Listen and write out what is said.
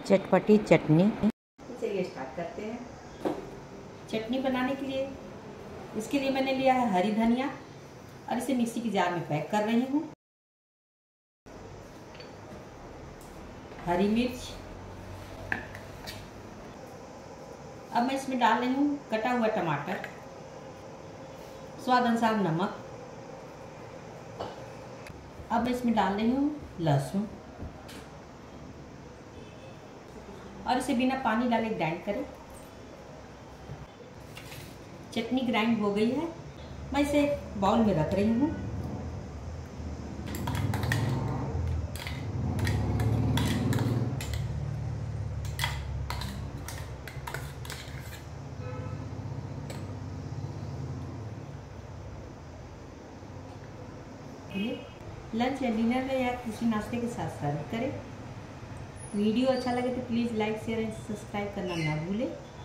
चटपटी चटनी। चलिए स्टार्ट करते हैं। चटनी बनाने के लिए इसके लिए मैंने लिया है हरी धनिया और इसे मिक्सी की जार में पैक कर रही हूँ। हरी मिर्च, अब मैं इसमें डाल रही हूँ कटा हुआ टमाटर, स्वाद अनुसार नमक। अब मैं इसमें डाल रही हूँ लहसुन और इसे बिना पानी डाले ग्राइंड करें। चटनी ग्राइंड हो गई है, मैं इसे बाउल में रख रही हूँ। लंच या डिनर में या किसी नाश्ते के साथ सर्व करें। वीडियो अच्छा लगे तो please like share and subscribe करना ना भूलें।